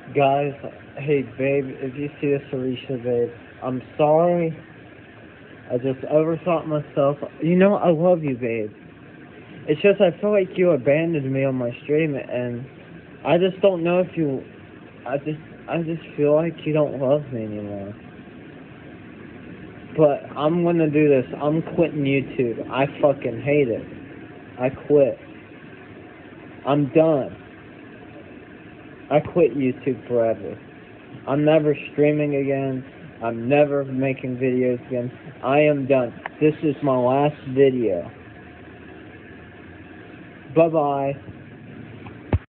Guys, hey babe, if you see this, Alicia, babe, I'm sorry. I just overthought myself. You know, I love you, babe. It's just I feel like you abandoned me on my stream, and I just don't know if you. I just feel like you don't love me anymore. But I'm gonna do this. I'm quitting YouTube. I fucking hate it. I quit. I'm done. I quit YouTube forever. I'm never streaming again. I'm never making videos again. I am done. This is my last video. Bye-bye.